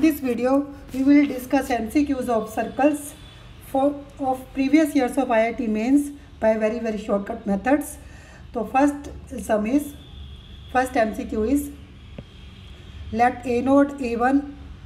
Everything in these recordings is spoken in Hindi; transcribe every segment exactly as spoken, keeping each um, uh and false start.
this video, we will discuss M C Qs of circles for of previous years of I I T mains by very very shortcut methods. So first sum is first M C Q is let A node A one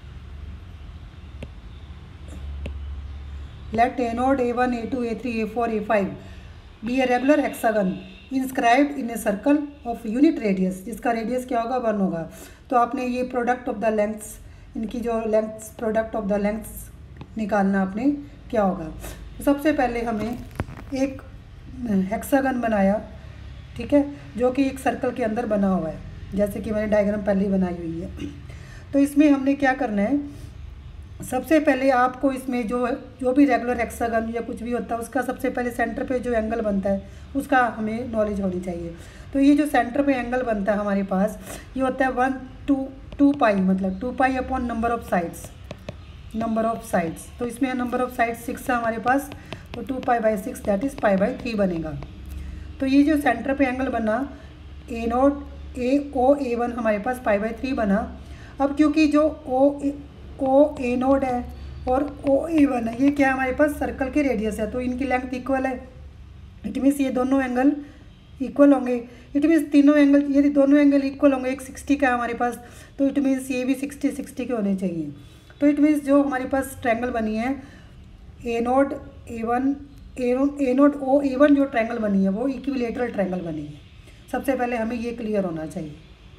let A node A one A two A three A four A five be a regular hexagon inscribed in a circle of unit radius, जिसका रेडियस क्या होगा, वन होगा. तो आपने ये प्रोडक्ट ऑफ द लेंथ्स, इनकी जो lengths product of the lengths निकालना आपने क्या होगा. तो सबसे पहले हमें एक हेक्सागन बनाया, ठीक है, जो कि एक सर्कल के अंदर बना हुआ है, जैसे कि मैंने डायग्राम पहले ही बनाई हुई है. तो इसमें हमने क्या करना है, सबसे पहले आपको इसमें जो जो भी रेगुलर हेक्सागन या कुछ भी होता है उसका सबसे पहले सेंटर पे जो एंगल बनता है उसका हमें नॉलेज होनी चाहिए. तो ये जो सेंटर पे एंगल बनता है हमारे पास, ये होता है वन टू टू पाई, मतलब two pi upon number of sides, number of sides. तो इसमें नंबर ऑफ साइड्स सिक्स है हमारे पास, तो two pi by six that is pi by three बनेगा. तो ये जो सेंटर पे एंगल बना ए note A O A one हमारे पास पाई बाई थ्री बना. अब क्योंकि जो ओ ओ ए नोड है और ओ ए वन है, ये क्या हमारे पास सर्कल के रेडियस है, तो इनकी लेंथ इक्वल है. इट मीन्स ये दोनों एंगल इक्वल होंगे. इट मीन्स तीनों एंगल, यदि दोनों एंगल इक्वल होंगे, एक सिक्सटी का है हमारे पास, तो इट मीन्स ये भी सिक्सटी सिक्सटी के होने चाहिए. तो इट मीन्स जो हमारे पास ट्रायंगल बनी है A nought A one A A nought O A one जो ट्रायंगल बनी है वो इक्विलेटरल ट्रायंगल बनी है. सबसे पहले हमें ये क्लियर होना चाहिए,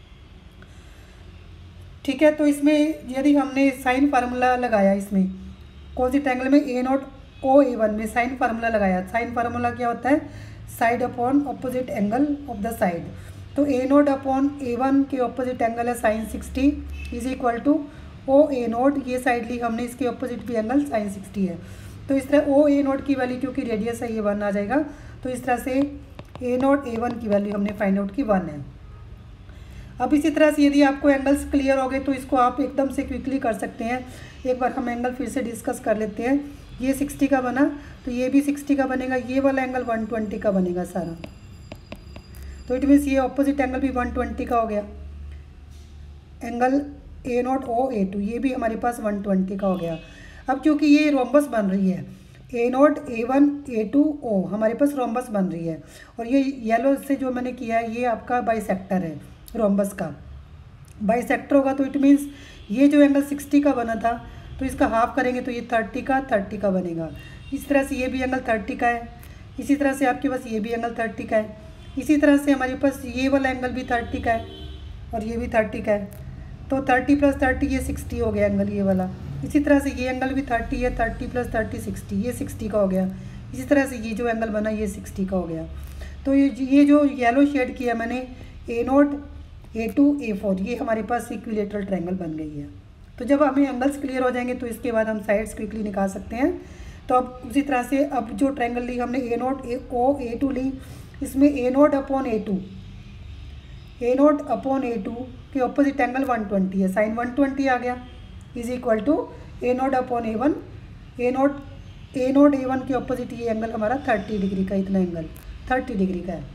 ठीक है. तो इसमें यदि हमने साइन फार्मूला लगाया, इसमें कौन सी ट्रायंगल में A nought O A one में साइन फार्मूला लगाया. साइन फार्मूला क्या होता है, side upon opposite angle of the side. तो A nought upon A one के ऑपोजिट एंगल है sine sixty is equal to O A nought, ये साइड ली हमने, इसके ऑपोजिट भी एंगल साइन सिक्सटी है. तो इस तरह ओ ए नोट की वैल्यू क्योंकि रेडियस है ये वन आ जाएगा. तो इस तरह से ए नोट ए वन की वैल्यू हमने फाइंड आउट की वन है. अब इसी तरह से यदि आपको एंगल्स क्लियर हो गए तो इसको आप एकदम से क्विकली कर सकते हैं. एक बार हम एंगल फिर से डिस्कस कर लेते हैं. ये सिक्सटी का बना तो ये भी सिक्सटी का बनेगा, ये वाला एंगल वन ट्वेंटी का बनेगा सारा. तो इट मीन्स ये ऑपोजिट एंगल भी वन ट्वेंटी का हो गया. Angle A nought O A two ये भी हमारे पास वन ट्वेंटी का हो गया. अब क्योंकि ये रोम्बस बन रही है, A nought A one A two O हमारे पास रोम्बस बन रही है, और ये येलो से जो मैंने किया है ये आपका बाइसेक्टर है रोम्बस का. बाइसेक्टर होगा तो इट मीन्स ये जो एंगल सिक्सटी का बना था तो इसका हाफ करेंगे तो ये थर्टी का थर्टी का बनेगा. इस तरह से ये भी एंगल थर्टी का है. इसी तरह से आपके पास ये भी एंगल थर्टी का है. इसी तरह से हमारे पास ये वाला एंगल भी थर्टी का है और ये भी थर्टी का है. तो थर्टी प्लस थर्टी ये सिक्सटी हो गया एंगल ये वाला. इसी तरह से ये एंगल भी थर्टी है, थर्टी प्लस थर्टी सिक्सटी, ये सिक्सटी का हो गया. इसी तरह से ये जो एंगल बना ये सिक्सटी का हो गया. तो ये ये जो येलो शेड किया मैंने A note A two A four, ये हमारे पास इक्विलेटरल ट्रायंगल बन गई है. तो जब हमें एंगल्स क्लियर हो जाएंगे तो इसके बाद हम साइड्स क्विकली निकाल सकते हैं. तो अब उसी तरह से अब जो ट्रायंगल ली हमने ए note A O A two ली, इसमें A nought upon A two A nought upon A two के ऑपोजिट एंगल वन ट्वेंटी है, साइन वन ट्वेंटी आ गया, is equal to A nought upon A one A note A note A one के ऑपोजिट ये एंगल हमारा थर्टी डिग्री का, इतना एंगल थर्टी डिग्री का है.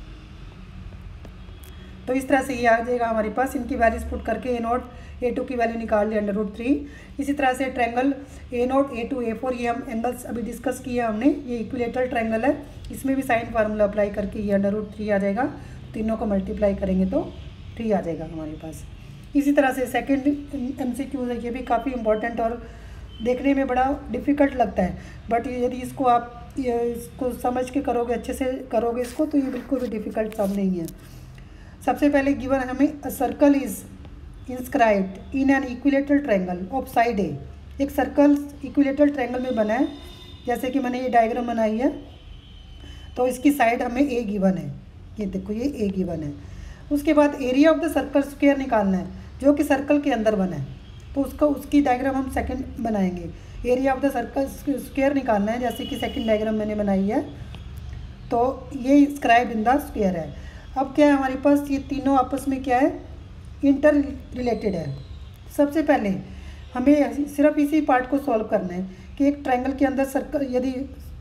तो इस तरह से ये आ जाएगा हमारे पास. इनकी वैल्यूज पुट करके ए नोट ए टू की वैल्यू निकाल ली अंडर रूट थ्री. इसी तरह से triangle a note A two A four ये हम एंगल्स अभी डिस्कस किया हमने, ये इक्विलेटरल ट्रायंगल है. इसमें भी साइन फार्मूला अप्लाई करके ये अंडर रूट थ्री आ जाएगा. तीनों को मल्टीप्लाई करेंगे तो थ्री आ जाएगा हमारे पास. इसी तरह से सेकेंड एम सी क्यू है, ये भी काफ़ी इंपॉर्टेंट और देखने में बड़ा डिफ़िकल्ट लगता है, बट यदि इसको आप इसको समझ के करोगे, अच्छे से करोगे इसको, तो ये बिल्कुल भी डिफ़िकल्ट सब नहीं है. सबसे पहले गिवन हमें a circle is inscribed in an equilateral triangle of side a. एक सर्कल इक्विलेटरल ट्रायंगल में बना है, जैसे कि मैंने ये डायग्राम बनाई है. तो इसकी साइड हमें ए गिवन है, ये देखो ये ए गिवन है. उसके बाद area of the circle square निकालना है जो कि सर्कल के अंदर बना है. तो उसका उसकी डायग्राम हम सेकंड बनाएंगे. Area of the circle square निकालना है, जैसे कि सेकंड डायग्राम मैंने बनाई है. तो ये इंस्क्राइब इन द स्क्वायर है. अब क्या है हमारे पास, ये तीनों आपस में क्या है, इंटर रिलेटेड है. सबसे पहले हमें सिर्फ इसी पार्ट को सॉल्व करना है कि एक ट्रायंगल के अंदर सर्कल, यदि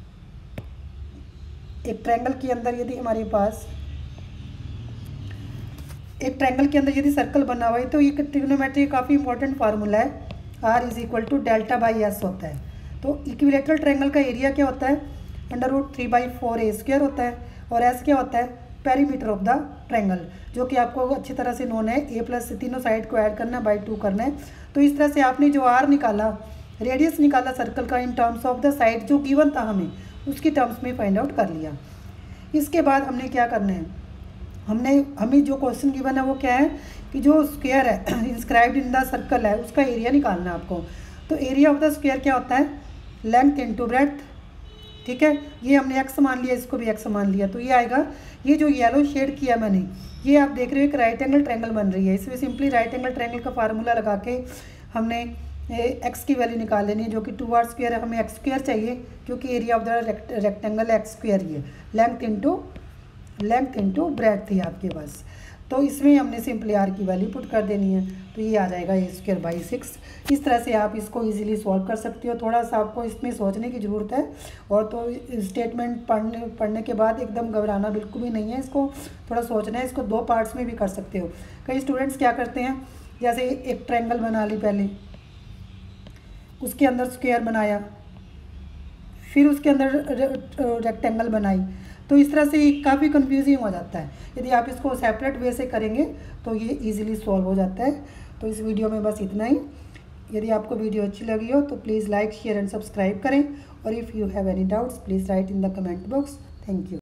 एक ट्रायंगल के अंदर यदि हमारे पास एक ट्रायंगल के अंदर यदि सर्कल बना हुआ है तो ये ट्रिग्नोमेट्री काफ़ी इंपॉर्टेंट फार्मूला है. R is equal to delta by s होता है। तो इक्विलेटरल ट्रायंगल का एरिया क्या होता है, under root three by four a square होता है, और एस क्या होता है, पेरीमीटर ऑफ द ट्रायंगल, जो कि आपको अच्छी तरह से नोन है। ए प्लस से तीनों साइड को ऐड करना है, बाई टू करना है। तो इस तरह से आपने जो आर निकाला, रेडियस निकाला सर्कल का in terms of the side जो गिवन था हमें, उसकी टर्म्स में फाइंड आउट कर लिया। इसके बाद हमने क्या करना है, हमने हमें जो क्वेश्चन गिवन है वो क्या है कि जो स्क्वायर है इंस्क्राइब्ड इन द सर्कल है, उसका एरिया निकालना है आपको। तो एरिया ऑफ द स्क्वायर क्या होता है, लेंथ इनटू ब्रेड्थ, ठीक है। ये हमने एक्स मान लिया, इसको भी एक्स मान लिया, तो ये आएगा। ये जो येलो शेड किया मैंने, ये आप देख रहे हो एक राइट एंगल ट्रायंगल बन रही है। इसमें सिंपली राइट एंगल ट्रायंगल का फार्मूला लगा के हमने एक्स की वैल्यू निकाल लेनी है, जो कि टू आर स्क्वायर है, हमें एक्स स्क्वायर चाहिए क्योंकि area of the rectangle x square ही है। Length into length into breadth थी आपके पास, तो इसमें हमने सिंपली आर की वैल्यू पुट कर देनी है, तो ये आ जाएगा ए स्क्वायर बाई सिक्स। इस तरह से आप इसको इजीली सॉल्व कर सकते हो। थोड़ा सा आपको इसमें सोचने की ज़रूरत है, और तो स्टेटमेंट पढ़ने पढ़ने के बाद एकदम घबराना बिल्कुल भी नहीं है, इसको थोड़ा सोचना है। इसको दो पार्ट्स में भी कर सकते हो। कई स्टूडेंट्स क्या करते हैं, जैसे एक ट्रायंगल बना ली, पहले उसके अंदर स्क्वायर बनाया, फिर उसके अंदर रेक्टेंगल बनाई, तो इस तरह से काफ़ी कंफ्यूजिंग हो जाता है। यदि आप इसको सेपरेट वे से करेंगे तो ये इजीली सॉल्व हो जाता है। तो इस वीडियो में बस इतना ही। यदि आपको वीडियो अच्छी लगी हो तो please like share and subscribe करें, और if you have any doubts please write in the comment box. Thank you.